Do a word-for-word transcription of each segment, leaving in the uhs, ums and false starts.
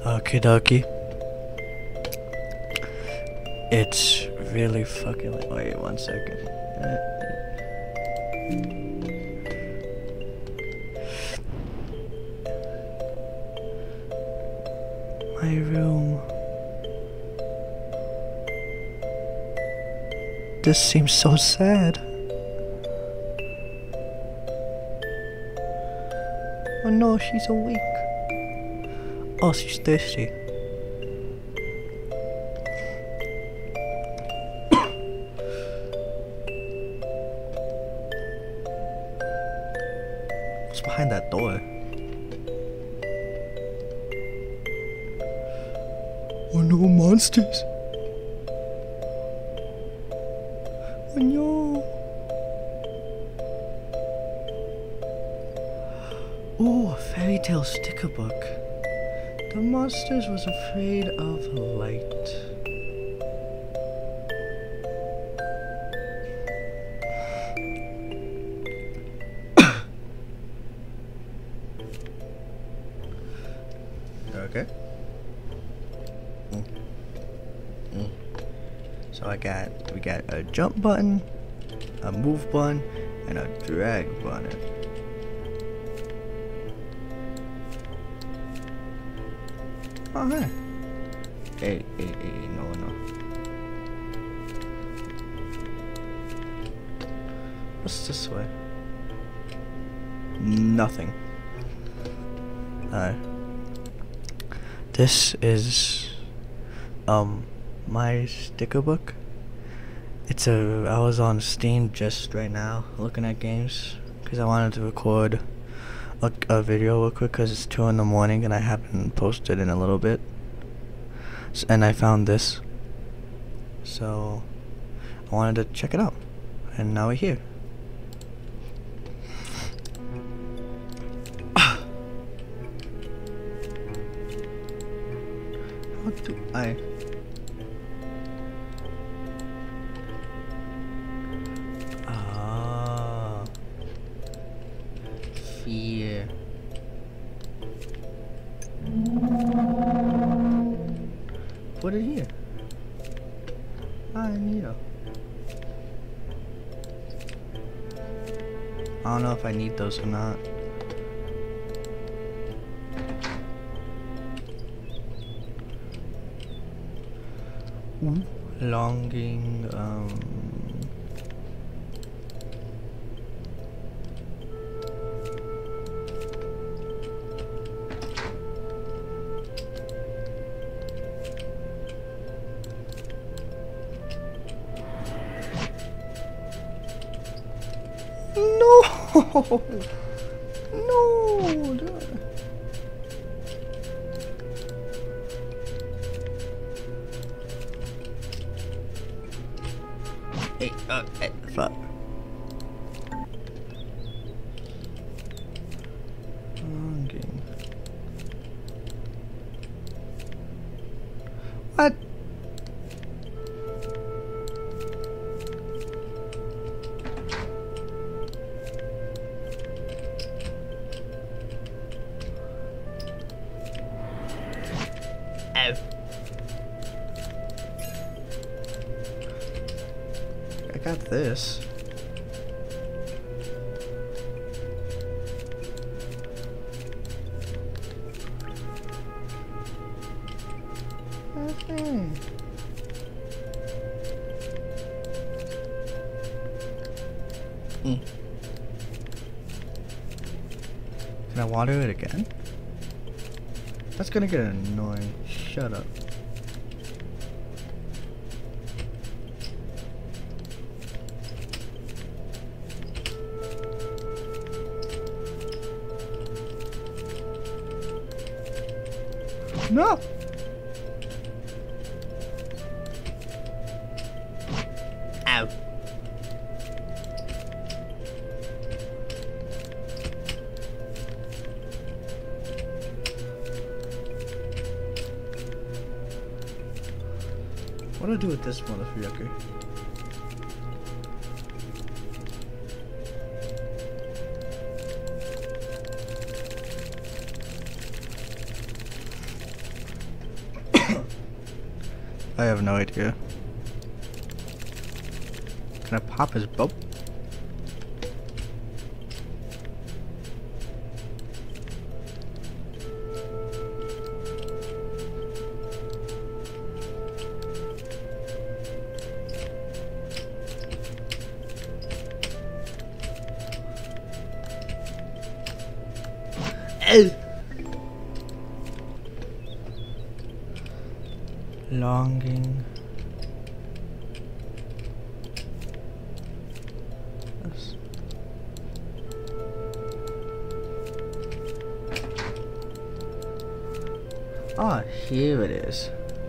Okie dokie. It's really fucking late. Wait one second. Uh, My room. This seems so sad. Oh no, she's awake. Oh, she's thirsty. What's behind that door? Oh no, monsters! Oh no! Oh, a fairy tale sticker book. The monsters was afraid of light. Okay. Mm. Mm. So I got, we got a jump button, a move button, and a drag button. Oh, hey. Hey, hey, hey, no, no. What's this way? Nothing. Alright. This is, um, my sticker book. It's a, I was on Steam just right now looking at games because I wanted to record a, a video real quick because it's two in the morning and I haven't posted in a little bit. S and I found this, so I wanted to check it out, and now we're here. How do I? Ah, fear. Put it here. I need it. I don't know if I need those or not. Ooh. Longing, um... No! No! Dude. Hey, uh, hey, fuck. Longing. What? Ow. I got this. Okay. Mm. Can I water it again? That's gonna get annoying. Shut up. No! Ow. What do I do with this motherfucker? I have no idea. Can I pop his boat? Longing. Yes. Oh, here it is.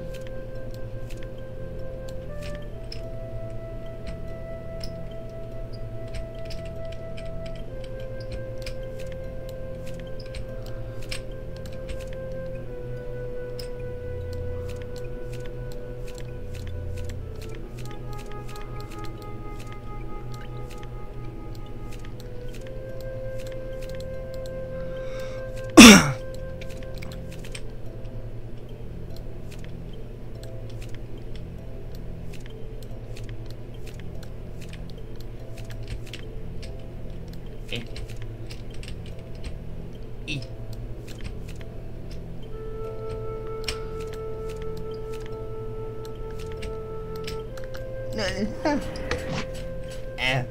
Eh.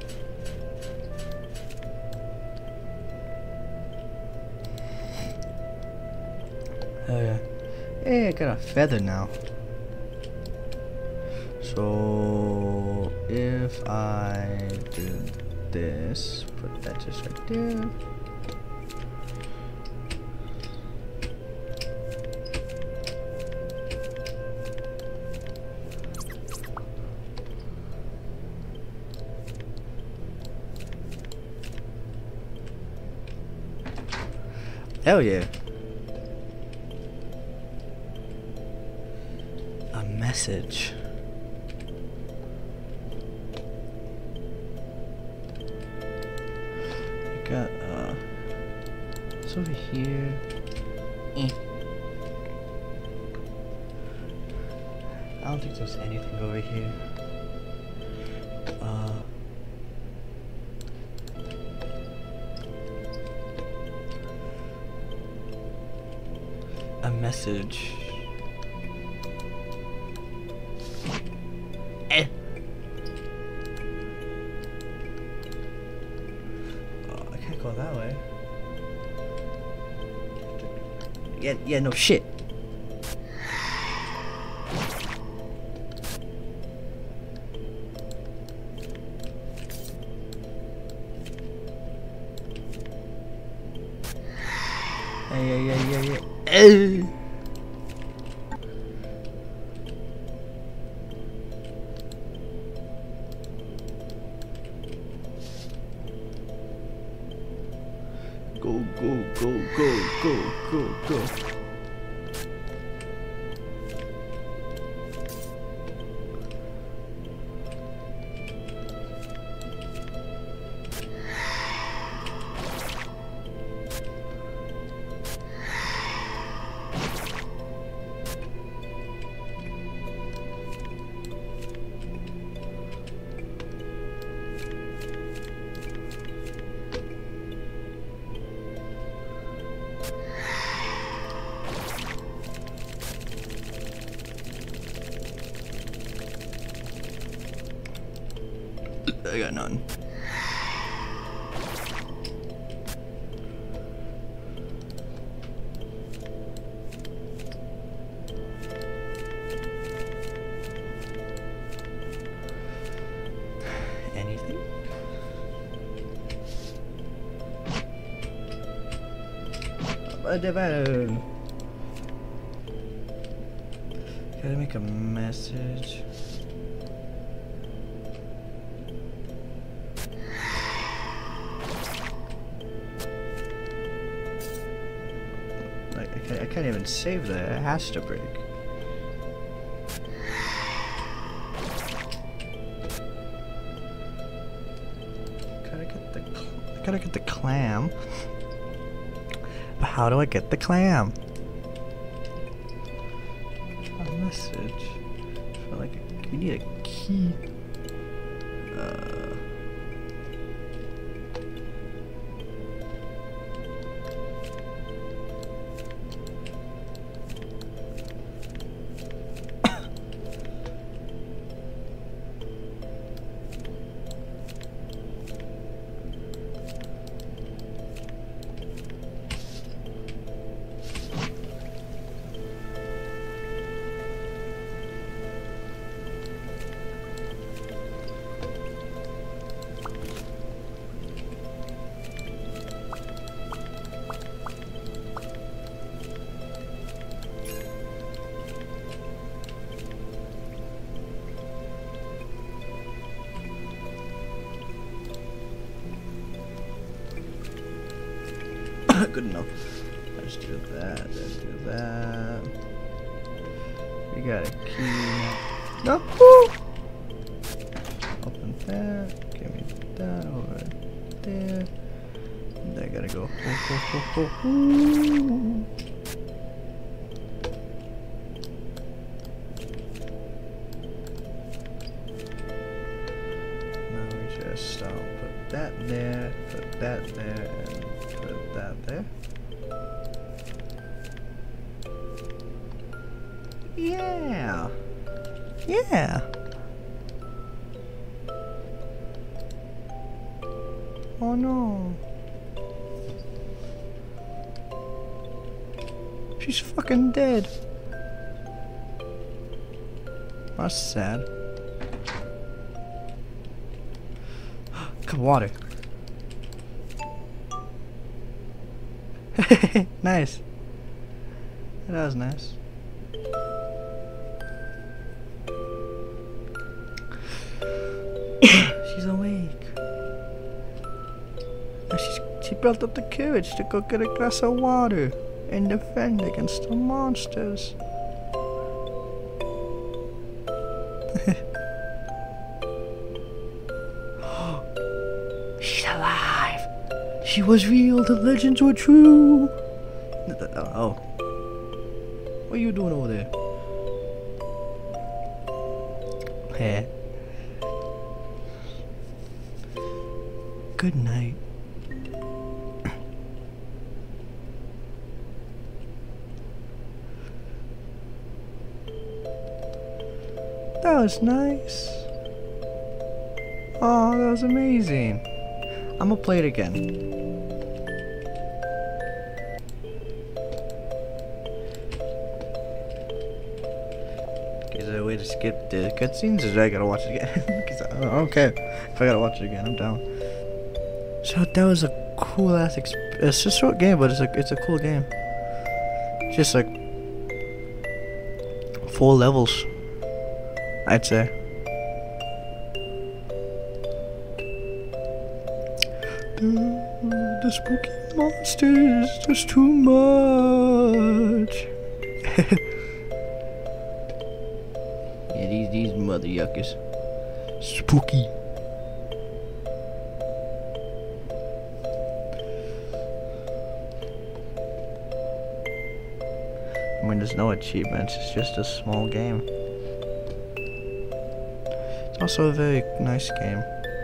Oh yeah. Hey, I got a feather now. So if I do this, put that just right there. Hell yeah. A message. I got, uh, it's over here. Eh. I don't think there's anything over here. Uh, a message. Eh. Oh, I can't go that way. Yeah, yeah, no shit. Yeah, yeah, yeah, yeah, yeah. Uh. Go, go, go, go, go, go, go. I got none. Anything? Gotta make a message. Like, I can't, I can't even save that. It has to break. Gotta get the, I gotta get the clam. But how do I get the clam? A message. For like, a, we need a key. Uh. Good enough. Let's do that. Let's do that. We got a key. No. Woo! Open that. Give me that over there. And I gotta go. Ho, ho, ho, ho. Ooh. Now we just um, put that there, put that there, and put that there. Yeah. Yeah. Oh no. She's fucking dead. That's sad. Cup of water. Nice. That was nice. She's awake. And she's, she built up the courage to go get a glass of water and defend against the monsters. She's alive. She was real. The legends were true. Oh. What are you doing over there? Hey. Good night. That was nice. Oh, that was amazing. I'm gonna play it again. Is there a way to skip the cutscenes, or do I gotta watch it again? Cause I don't care if I gotta watch it again. I'm down. So that was a cool ass. Exp it's a short game, but it's a it's a cool game. Just like four levels, I'd say. The, the spooky monsters, just too much. Yeah, these these mother yuckers. Spooky. I mean, there's no achievements, it's just a small game. It's also a very nice game.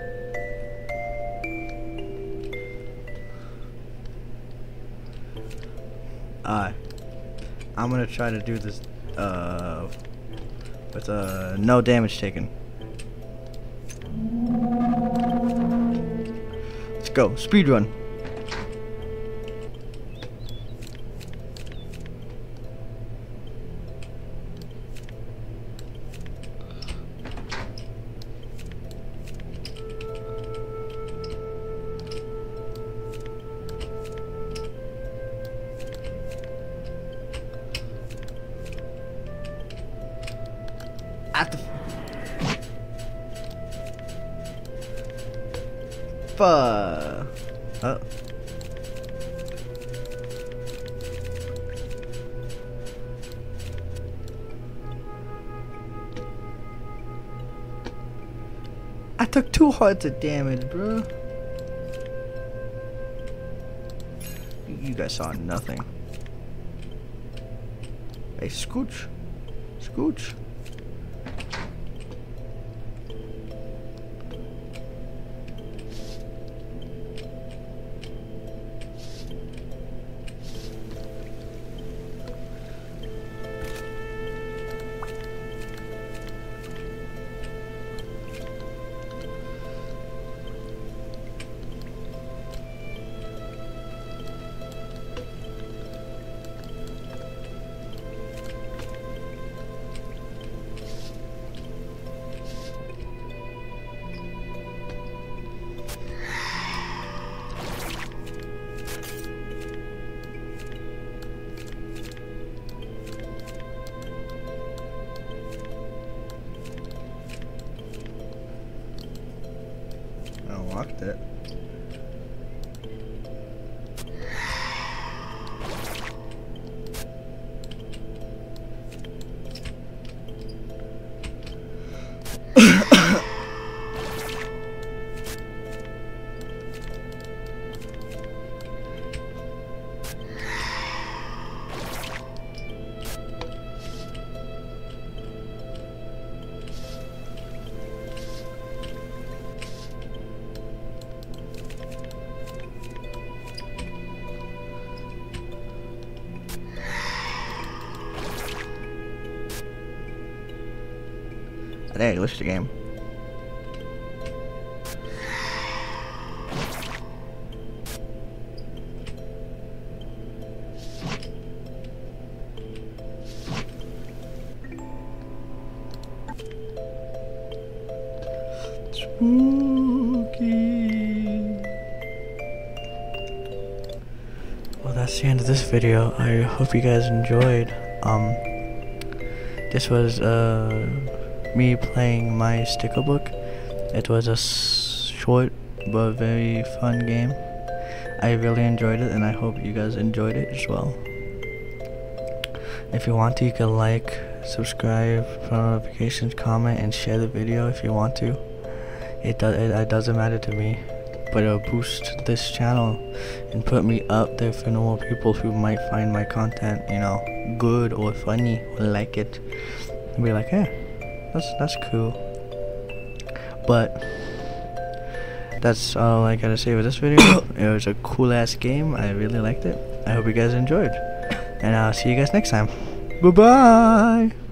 Uh, I'm gonna try to do this uh, with uh, no damage taken. Let's go, speedrun. At the fuck. Oh. I took two hearts of damage, bro. You guys saw nothing. Hey, Scooch. Scooch. unlocked it. There, you glitched the game. Spooky. Well, that's the end of this video. I hope you guys enjoyed. Um, this was uh. me playing my sticker book. It was a short but very fun game. I really enjoyed it, and I hope you guys enjoyed it as well. If you want to, you can like, subscribe, turn on notifications, comment, and share the video if you want to. It, do it, it doesn't matter to me, but it'll boost this channel and put me up there for normal people who might find my content, you know, good or funny or like it, and be like, hey, That's, that's cool. But that's all I gotta say with this video. It was a cool ass game. I really liked it. I hope you guys enjoyed. And I'll see you guys next time. Bye bye.